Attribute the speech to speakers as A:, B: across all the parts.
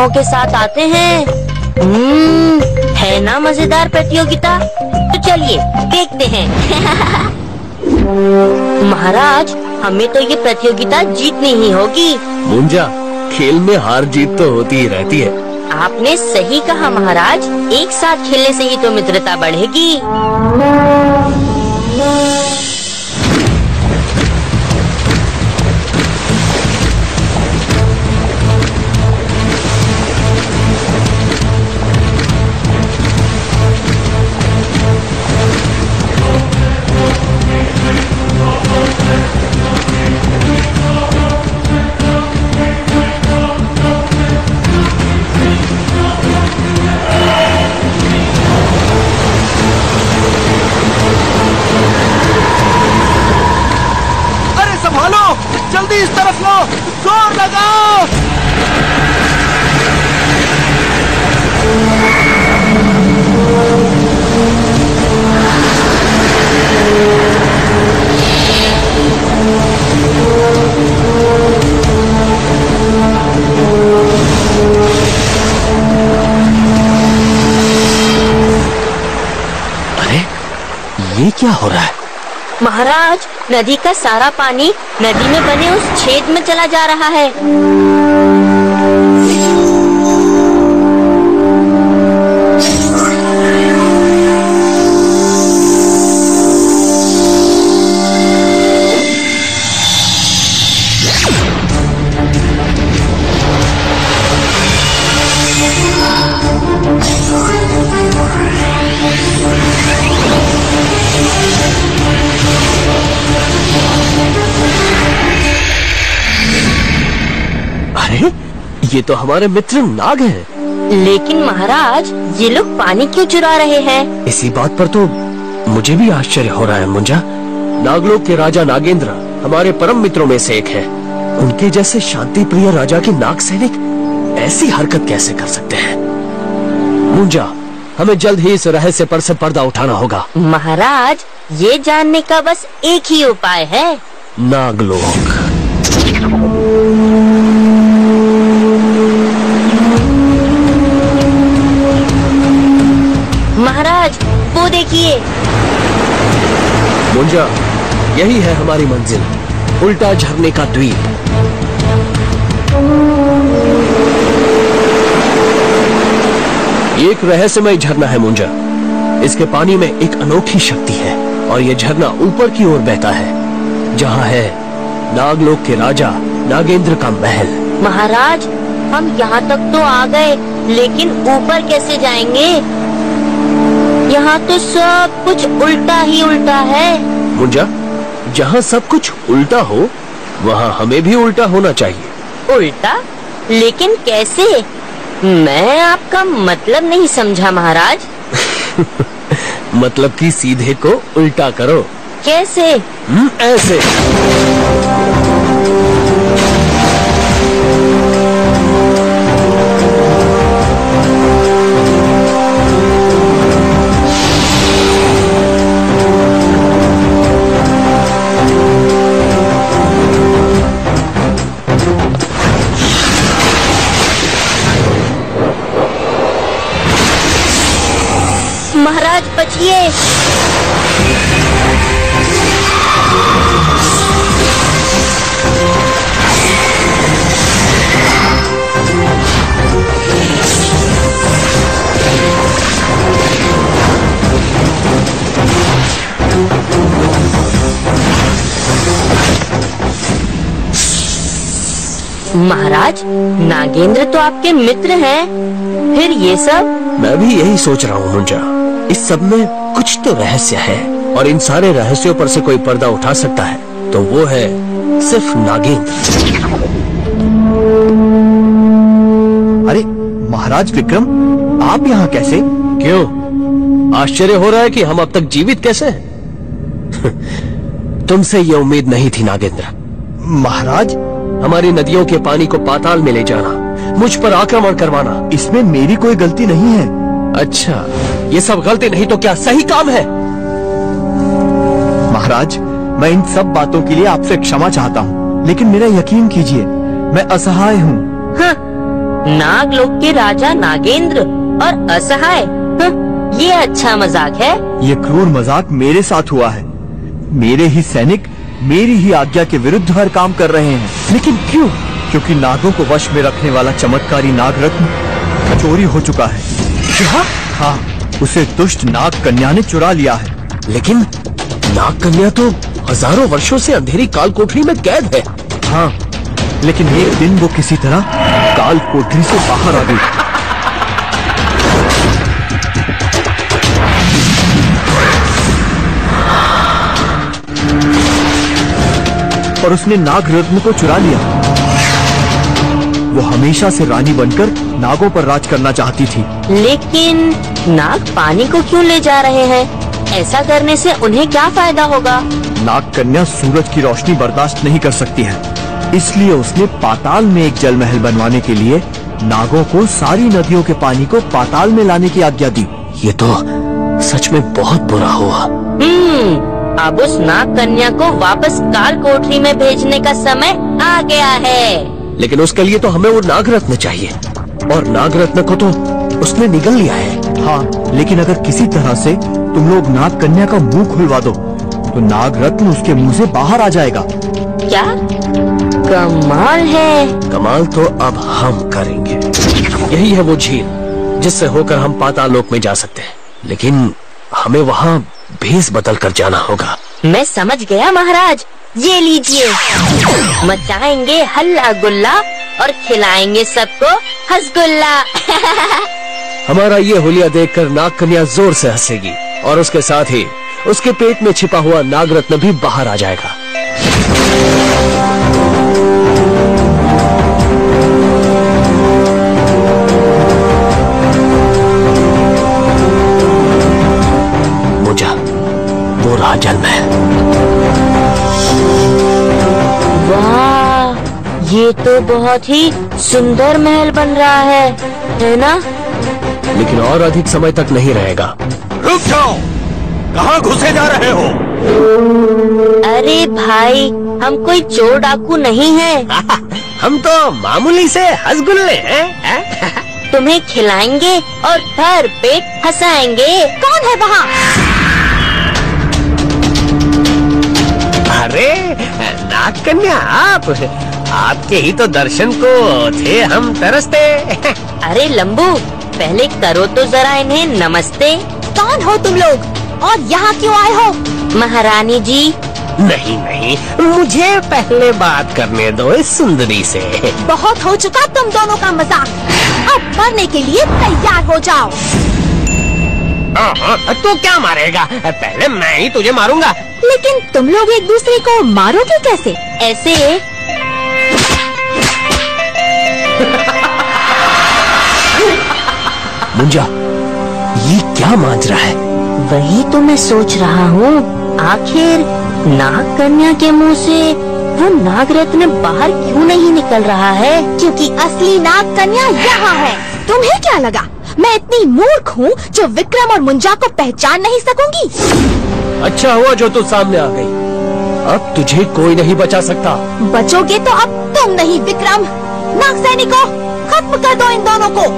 A: प्रतियोगिताओं के साथ आते हैं। है ना मजेदार प्रतियोगिता? तो चलिए देखते हैं। महाराज, हमें तो ये प्रतियोगिता जीतनी ही होगी।
B: मुंजा, खेल में हार जीत तो होती ही रहती है।
A: आपने सही कहा महाराज, एक साथ खेलने से ही तो मित्रता बढ़ेगी।
C: जल्दी इस तरफ लो, जोर लगाओ।
B: अरे, ये क्या हो रहा है?
A: महाराज, नदी का सारा पानी नदी में बने उस छेद में चला जा रहा है।
B: ये तो हमारे मित्र नाग हैं।
A: लेकिन महाराज, ये लोग पानी क्यों चुरा रहे हैं?
B: इसी बात पर तो मुझे भी आश्चर्य हो रहा है मुंजा। नागलोक के राजा नागेंद्र हमारे परम मित्रों में से एक है। उनके जैसे शांति प्रिय राजा के नाग सैनिक ऐसी हरकत कैसे कर सकते हैं? मुंजा, हमें जल्द ही इस रहस्य पर से पर्दा उठाना होगा।
A: महाराज, ये जानने का बस एक ही उपाय है।
B: नागलोक।
A: महाराज, वो देखिए।
B: मुंजा, यही है हमारी मंजिल, उल्टा झरने का द्वीप। एक रहस्यमय झरना है मुंजा। इसके पानी में एक अनोखी शक्ति है और ये झरना ऊपर की ओर बहता है, जहाँ है नागलोक के राजा नागेंद्र का महल।
A: महाराज, हम यहाँ तक तो आ गए, लेकिन ऊपर कैसे जाएंगे? यहाँ तो सब कुछ उल्टा ही उल्टा है।
B: मुंजा, जहाँ सब कुछ उल्टा हो, वहाँ हमें भी उल्टा होना चाहिए।
A: उल्टा? लेकिन कैसे? मैं आपका मतलब नहीं समझा महाराज।
B: मतलब कि सीधे को उल्टा करो।
A: कैसे?
B: ऐसे।
A: महाराज, बचिए। महाराज, नागेंद्र तो आपके मित्र हैं, फिर ये सब?
B: मैं भी यही सोच रहा हूँ मुंजा। इस सब में कुछ तो रहस्य है और इन सारे रहस्यों पर से कोई पर्दा उठा सकता है तो वो है सिर्फ नागेंद्र।
C: अरे महाराज विक्रम, आप यहाँ कैसे?
B: क्यों, आश्चर्य हो रहा है कि हम अब तक जीवित कैसे हैं? तुमसे ये उम्मीद नहीं थी नागेंद्र।
C: महाराज,
B: हमारी नदियों के पानी को पाताल में ले जाना, मुझ पर आक्रमण करवाना,
C: इसमें मेरी कोई गलती नहीं है।
B: अच्छा, ये सब गलती नहीं तो क्या सही काम है?
C: महाराज, मैं इन सब बातों के लिए आपसे क्षमा चाहता हूँ, लेकिन मेरा यकीन कीजिए, मैं असहाय हूँ।
A: हाँ, नागलोक के राजा नागेंद्र और असहाय। ये अच्छा मजाक है।
C: ये क्रूर मजाक मेरे साथ हुआ है। मेरे ही सैनिक मेरी ही आज्ञा के विरुद्ध हर काम कर रहे हैं।
B: लेकिन क्यों?
C: क्योंकि नागों को वश में रखने वाला चमत्कारी नाग रत्न चोरी हो चुका है।
B: क्या?
C: हाँ, उसे दुष्ट नाग कन्या ने चुरा लिया है।
B: लेकिन नाग कन्या तो हजारों वर्षों से अंधेरी काल कोठरी में कैद है।
C: हाँ, लेकिन एक दिन वो किसी तरह काल कोठरी से बाहर आ गई। और उसने नाग रत्न को चुरा लिया। वो हमेशा से रानी बनकर नागों पर राज करना चाहती थी।
A: लेकिन नाग पानी को क्यों ले जा रहे हैं? ऐसा करने से उन्हें क्या फायदा होगा?
C: नाग कन्या सूरज की रोशनी बर्दाश्त नहीं कर सकती है, इसलिए उसने पाताल में एक जल महल बनवाने के लिए नागों को सारी नदियों के पानी को पाताल में लाने की आज्ञा दी।
B: ये तो सच में बहुत बुरा हुआ।
A: अब उस नाग कन्या को वापस काल कोठरी में भेजने का समय आ गया है।
B: लेकिन उसके लिए तो हमें वो नाग रत्न चाहिए, और नाग रत्न को तो उसने निगल लिया है।
C: हाँ, लेकिन अगर किसी तरह से तुम लोग नाग कन्या का मुंह खुलवा दो तो नाग रत्न उसके मुंह से बाहर आ जाएगा।
A: क्या कमाल है।
B: कमाल तो अब हम करेंगे। यही है वो झील जिससे होकर हम पाताल लोक में जा सकते हैं, लेकिन हमें वहाँ भेस बदल कर जाना होगा।
A: मैं समझ गया महाराज। ये लीजिए, मचाएंगे हल्ला गुल्ला और खिलाएंगे सबको हंसगुल्ला।
B: हमारा ये हुलिया देखकर नाग कन्या जोर से हंसेगी और उसके साथ ही उसके पेट में छिपा हुआ नाग रत्न भी बाहर आ जाएगा। मुझा, वो रहा जल महल।
A: वाह, ये तो बहुत ही सुंदर महल बन रहा है ना?
B: लेकिन और अधिक समय तक नहीं रहेगा।
C: रुक जाओ, कहाँ घुसे जा रहे हो?
A: अरे भाई, हम कोई चोर डाकू नहीं हैं।
B: हम तो मामूली से हंसगुल्ले हैं।
A: तुम्हें खिलाएंगे और भर पेट हंसाएंगे। कौन है वहाँ?
B: अरे नाग कन्या, आपके ही तो दर्शन को थे हम तरसते।
A: अरे लंबू, पहले करो तो जरा इन्हें नमस्ते। कौन हो तुम लोग और यहाँ क्यों आए हो? महारानी जी।
B: नहीं नहीं, मुझे पहले बात करने दो इस सुंदरी से।
A: बहुत हो चुका तुम दोनों का मजाक। अब मरने के लिए तैयार हो जाओ।
B: तू क्या मारेगा? पहले मैं ही तुझे मारूंगा।
A: लेकिन तुम लोग एक दूसरे को मारोगे कैसे? ऐसे।
B: मुंजा, ये क्या माजरा है?
A: वही तो मैं सोच रहा हूँ। आखिर नाग कन्या के मुंह से वो नाग रत्न बाहर क्यों नहीं निकल रहा है? क्योंकि असली नाग कन्या यहाँ है। तुम्हें क्या लगा मैं इतनी मूर्ख हूँ जो विक्रम और मुंजा को पहचान नहीं सकूंगी?
B: अच्छा हुआ जो तू सामने आ गई। अब तुझे कोई नहीं बचा सकता।
A: बचोगे तो अब तुम नहीं विक्रम। नाग सैनिकों, खत्म कर दो इन दोनों को।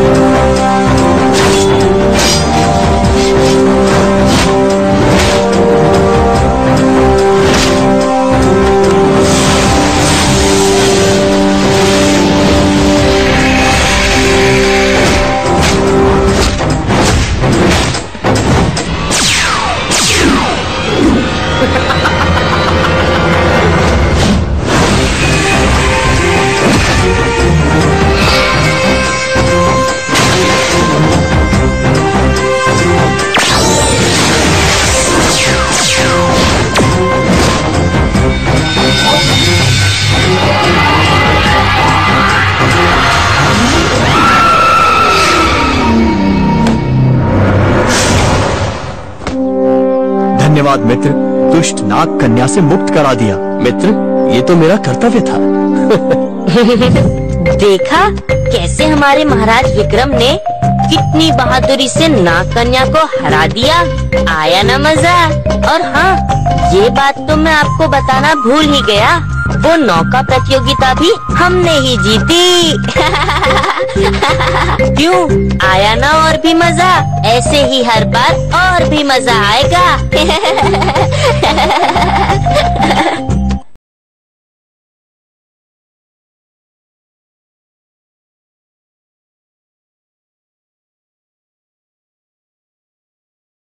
C: धन्यवाद मित्र, दुष्ट नाग कन्या से मुक्त करा दिया।
B: मित्र, ये तो मेरा कर्तव्य था।
A: देखा कैसे हमारे महाराज विक्रम ने कितनी बहादुरी से नाग कन्या को हरा दिया। आया ना मजा। और हाँ, ये बात तो मैं आपको बताना भूल ही गया, वो नौका प्रतियोगिता भी हमने ही जीती। क्यों, आया ना और भी मजा? ऐसे ही हर बार और भी मजा आएगा।